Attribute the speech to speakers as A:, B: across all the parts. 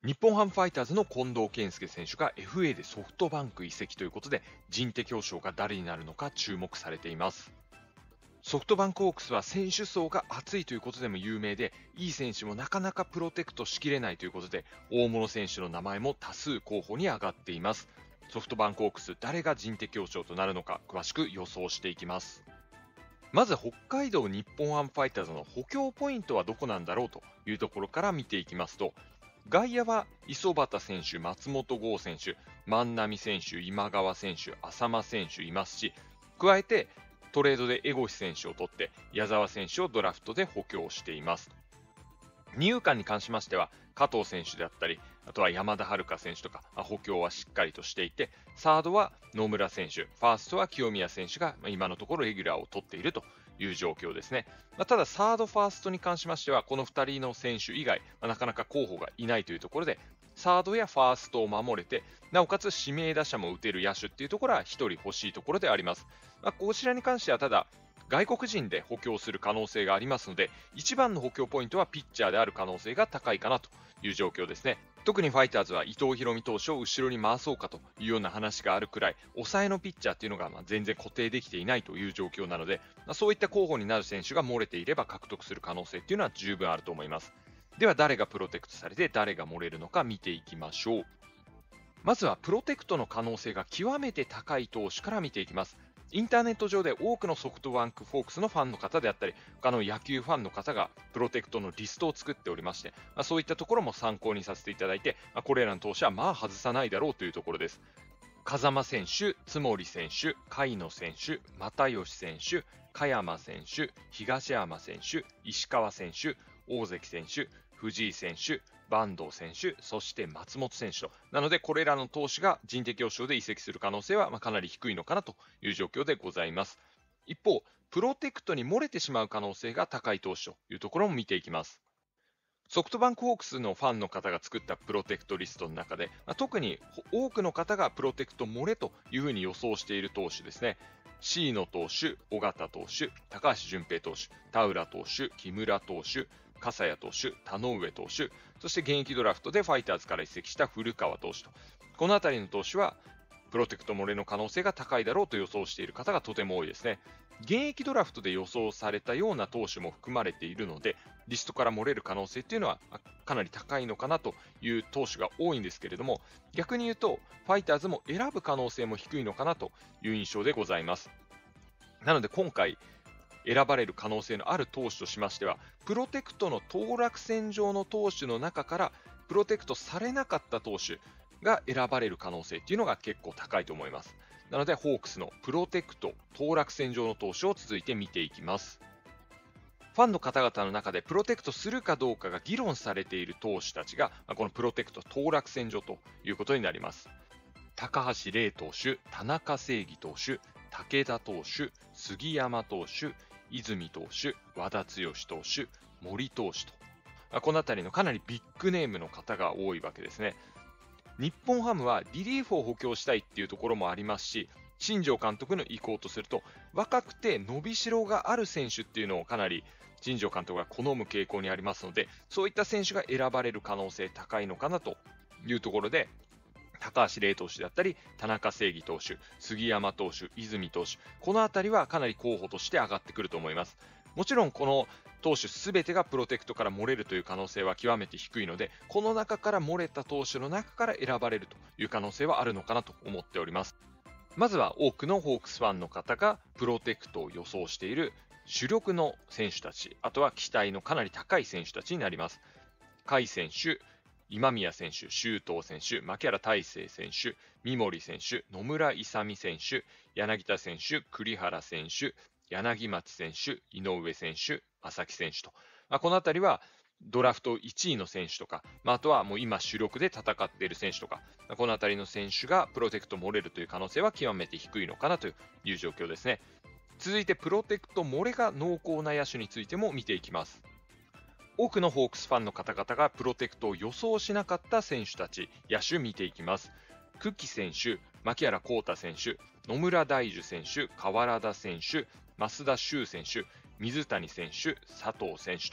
A: 日本ハムファイターズの近藤健介選手が FA でソフトバンク移籍ということで、人的表彰が誰になるのか注目されています。ソフトバンクホークスは選手層が厚いということでも有名で、いい選手もなかなかプロテクトしきれないということで、大物選手の名前も多数候補に上がっています。ソフトバンクホークス、誰が人的表彰となるのか、詳しく予想していきます。まず北海道日本ハムファイターズの補強ポイントはどこなんだろうというところから見ていきますと、外野は磯端選手、松本剛選手、万波選手、今川選手、浅間選手いますし、加えてトレードで江越選手を取って矢沢選手をドラフトで補強しています。二遊間に関しましては加藤選手であったり、あとは山田遥選手とか補強はしっかりとしていて、サードは野村選手、ファーストは清宮選手が今のところレギュラーを取っているという状況ですね。ただサード、ファーストに関しましてはこの2人の選手以外、なかなか候補がいないというところで、サードやファーストを守れて、なおかつ指名打者も打てる野手っていうところは1人欲しいところであります。こちらに関してはただ外国人で補強する可能性がありますので、一番の補強ポイントはピッチャーである可能性が高いかなという状況ですね。特にファイターズは伊藤大海投手を後ろに回そうかというような話があるくらい、抑えのピッチャーっていうのが全然固定できていないという状況なので、そういった候補になる選手が漏れていれば獲得する可能性っていうのは十分あると思います。では誰がプロテクトされて誰が漏れるのか見ていきましょう。まずはプロテクトの可能性が極めて高い投手から見ていきます。インターネット上で多くのソフトバンクフォークスのファンの方であったり、他の野球ファンの方がプロテクトのリストを作っておりまして、そういったところも参考にさせていただいて、これらの投手は外さないだろうというところです。風間選手、津森選手、甲斐野選手、又吉選手、加山選手、東山選手、石川選手、大関選手、藤井選手、坂東選手、そして松本選手と。なので、これらの投手が人的表彰で移籍する可能性はかなり低いのかなという状況でございます。一方、プロテクトに漏れてしまう可能性が高い投手というところも見ていきます。ソフトバンクホークスのファンの方が作ったプロテクトリストの中で、特に多くの方がプロテクト漏れというふうに予想している投手ですね。椎野投手、尾形投手、高橋純平投手、田浦投手、木村投手、笠谷投手、田上投手、そして現役ドラフトでファイターズから移籍した古川投手と、この辺りの投手はプロテクト漏れの可能性が高いだろうと予想している方がとても多いですね。現役ドラフトで予想されたような投手も含まれているので、リストから漏れる可能性っていうのはかなり高いのかなという投手が多いんですけれども、逆に言うとファイターズも選ぶ可能性も低いのかなという印象でございます。なので今回選ばれる可能性のある投手としましては、プロテクトの当落線上の投手の中からプロテクトされなかった投手が選ばれる可能性っていうのが結構高いと思います。なのでホークスのプロテクト当落線上の投手を続いて見ていきます。ファンの方々の中でプロテクトするかどうかが議論されている投手たちがこのプロテクト当落線上ということになります。高橋礼投手、田中正義投手、武田投手、杉山投手、泉投手、和田剛投手、森投手と、この辺りのかなりビッグネームの方が多いわけですね。日本ハムはリリーフを補強したいっていうところもありますし、新庄監督の意向とすると、若くて伸びしろがある選手っていうのをかなり新庄監督が好む傾向にありますので、そういった選手が選ばれる可能性高いのかなというところで、高橋礼投手であったり、田中正義投手、杉山投手、泉投手、このあたりはかなり候補として上がってくると思います。もちろんこの投手すべてがプロテクトから漏れるという可能性は極めて低いので、この中から漏れた投手の中から選ばれるという可能性はあるのかなと思っております。まずは多くのホークスファンの方がプロテクトを予想している主力の選手たち、あとは期待のかなり高い選手たちになります。甲斐選手、今宮選手、周東選手、牧原大成選手、三森選手、野村勇選手、柳田選手、栗原選手、柳町選手、井上選手、正木選手と、このあたりはドラフト1位の選手とか、あとはもう今主力で戦っている選手とか、このあたりの選手がプロテクト漏れるという可能性は極めて低いのかなという状況ですね。続いてプロテクト漏れが濃厚な野手についても見ていきます。多くのホークスファンの方々がプロテクトを予想しなかった選手たち、野手見ていきます。久喜選手、牧原幸太選手、野村大樹選手、川原田選手、増田修選手、水谷選手、佐藤選手と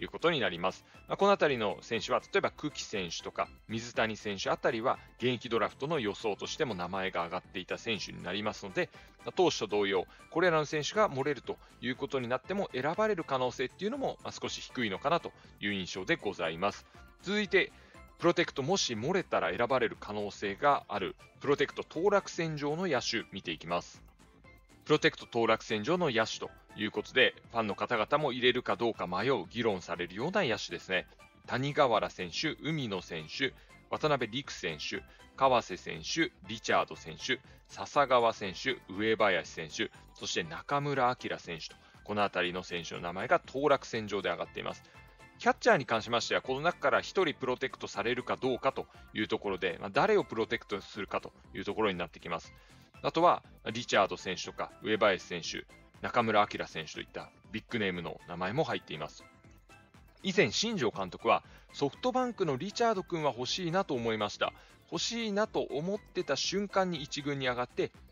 A: いうことになります。このあたりの選手は、例えば久喜選手とか水谷選手あたりは、現役ドラフトの予想としても名前が挙がっていた選手になりますので、投手と同様、これらの選手が漏れるということになっても、選ばれる可能性っていうのも少し低いのかなという印象でございます。続いて、プロテクトもし漏れたら選ばれる可能性がある、プロテクト当落線上の野手見ていきます。プロテクト当落線上の野手ということで、ファンの方々も入れるかどうか迷う、議論されるような野手ですね。谷川原選手、海野選手、渡辺陸選手、川瀬選手、リチャード選手、笹川選手、上林選手、そして中村晃選手と、このあたりの選手の名前が当落線上で上がっています。キャッチャーに関しましては、この中から1人プロテクトされるかどうかというところで、誰をプロテクトするかというところになってきます。あとは、リチャード選手とか、上林選手、中村晃選手といったビッグネームの名前も入っています。以前、新庄監督は、ソフトバンクのリチャード君は欲しいなと思いました。欲しいなと思ってた瞬間に1軍に上がって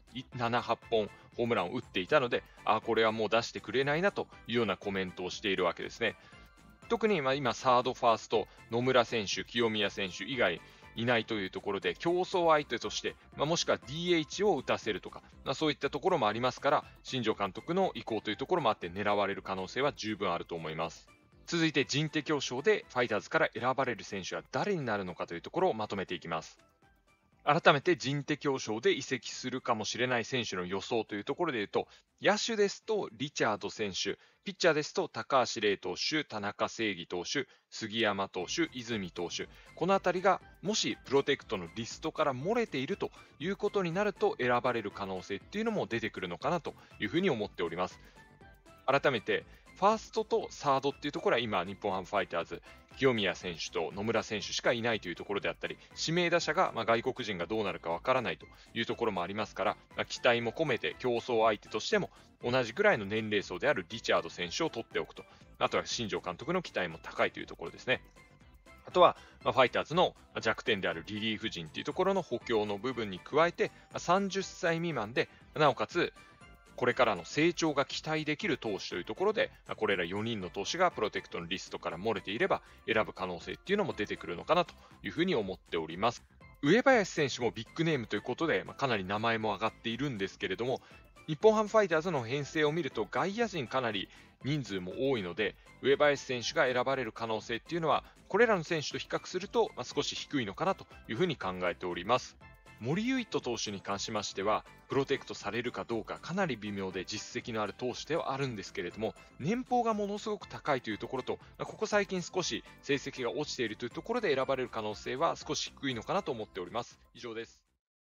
A: 、7、8本ホームランを打っていたので、これはもう出してくれないなというようなコメントをしているわけですね。特に今、サード、ファースト、野村選手、清宮選手以外いないというところで、競争相手として、もしくは DH を打たせるとか、そういったところもありますから、新庄監督の意向というところもあって、狙われる可能性は十分あると思います。続いて、人的表彰でファイターズから選ばれる選手は誰になるのかというところをまとめていきます。改めて人的表彰で移籍するかもしれない選手の予想というところでいうと、野手ですとリチャード選手、ピッチャーですと高橋礼投手、田中正義投手、杉山投手、泉投手、このあたりがもしプロテクトのリストから漏れているということになると、選ばれる可能性っていうのも出てくるのかなというふうに思っております。改めて、ファーストとサードっていうところは今、日本ハムファイターズ、清宮選手と野村選手しかいないというところであったり、指名打者が外国人がどうなるかわからないというところもありますから、期待も込めて競争相手としても同じくらいの年齢層であるリチャード選手を取っておくと、あとは新庄監督の期待も高いというところですね。あとは、ファイターズの弱点であるリリーフ陣というところの補強の部分に加えて、30歳未満で、なおかつこれからの成長が期待できる投手というところで、これら4人の投手がプロテクトのリストから漏れていれば選ぶ可能性っていうのも出てくるのかなというふうに思っております。上林選手もビッグネームということで、かなり名前も上がっているんですけれども、日本ハムファイターズの編成を見ると外野陣かなり人数も多いので、上林選手が選ばれる可能性っていうのは、これらの選手と比較すると少し低いのかなというふうに考えております。森唯斗投手に関しましては、プロテクトされるかどうかかなり微妙で実績のある投手ではあるんですけれども、年俸がものすごく高いというところと、ここ最近少し成績が落ちているというところで選ばれる可能性は少し低いのかなと思っております。以上です。